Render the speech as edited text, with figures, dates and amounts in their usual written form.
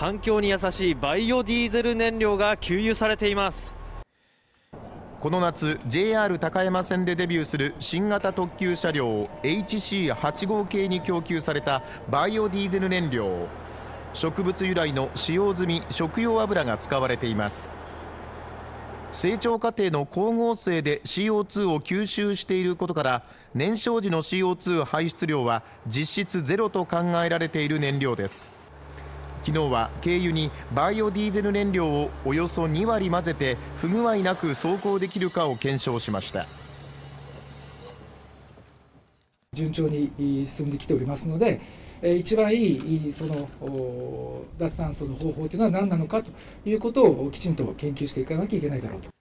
環境に優しいバイオディーゼル燃料が給油されています。 この夏 JR 高山線でデビューする新型特急車両 HC8 号系に供給されたバイオディーゼル燃料、植物由来の使用済み食用油が使われています。成長過程の光合成で CO2 を吸収していることから燃焼時の CO2 排出量は実質ゼロと考えられている燃料です。昨日は軽油にバイオディーゼル燃料をおよそ2割混ぜて不具合なく走行できるかを検証しました。 順調に進んできておりますので、一番いいその脱炭素の方法というのは何なのかということをきちんと研究していかなきゃいけないだろうと。